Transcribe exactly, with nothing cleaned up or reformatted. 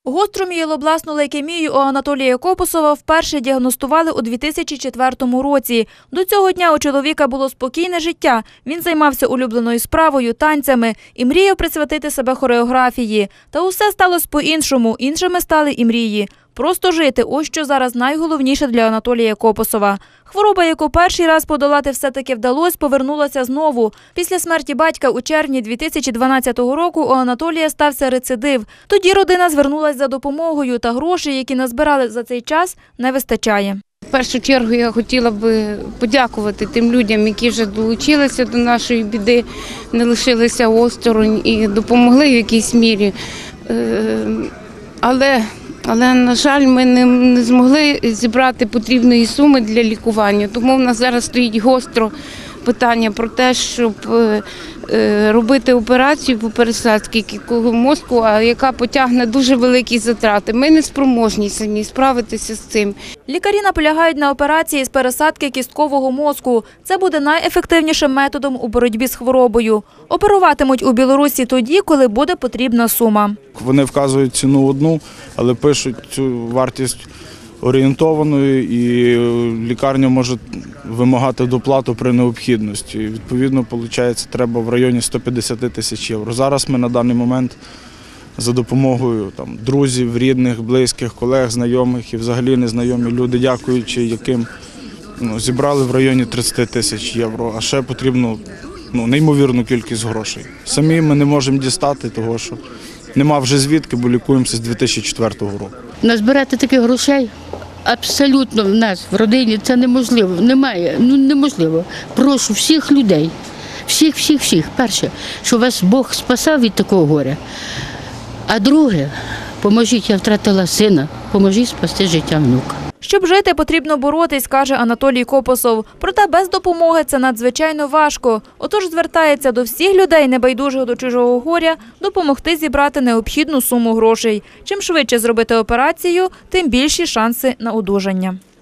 Гостру мієлобласну лейкемію у Анатолія Копосова вперше діагностували у дві тисячі четвертому році. До цього дня у чоловіка було спокійне життя. Він займався улюбленою справою, танцями і мріяв присвятити себе хореографії. Та усе сталося по-іншому. Іншими стали і мрії. Просто жити – ось що зараз найголовніше для Анатолія Копосова. Хвороба, яку перший раз подолати все-таки вдалося, повернулася знову. Після смерті батька у червні дві тисячі дванадцятого року у Анатолія стався рецидив. Тоді родина звернулася за допомогою, та грошей, які назбирали за цей час, не вистачає. В першу чергу я хотіла б подякувати тим людям, які вже долучилися до нашої біди, не лишилися осторонь і допомогли в якійсь мірі. Але... Але, на жаль, ми не, не змогли зібрати потрібної суми для лікування, тому в нас зараз стоїть гостро питання про те, щоб е, е, робити операцію по пересадці кісткового мозку, а яка потягне дуже великі затрати. Ми не спроможні самі справитися з цим. Лікарі наполягають на операції з пересадки кісткового мозку. Це буде найефективнішим методом у боротьбі з хворобою. Оперуватимуть у Білорусі тоді, коли буде потрібна сума. Вони вказують ціну одну, але пишуть цю вартість орієнтованою, і лікарня може вимагати доплату при необхідності. Відповідно, виходить, треба в районі ста п'ятдесяти тисяч євро. Зараз ми на даний момент за допомогою там, друзів, рідних, близьких, колег, знайомих і взагалі незнайомі люди, дякуючи яким, ну, зібрали в районі тридцяти тисяч євро, а ще потрібно ну, неймовірну кількість грошей. Самі ми не можемо дістати того, що нема вже звідки, бо лікуємося з дві тисячі четвертого року. Назбирати таких грошей абсолютно в нас, в родині, це неможливо. Немає, ну неможливо. Прошу всіх людей, всіх, всіх, всіх. Перше, що вас Бог спасав від такого горя. А друге, поможіть, я втратила сина, поможіть спасти життя внука. Щоб жити, потрібно боротись, каже Анатолій Копосов. Проте без допомоги це надзвичайно важко. Отож звертається до всіх людей, небайдужих до чужого горя, допомогти зібрати необхідну суму грошей. Чим швидше зробити операцію, тим більші шанси на одужання.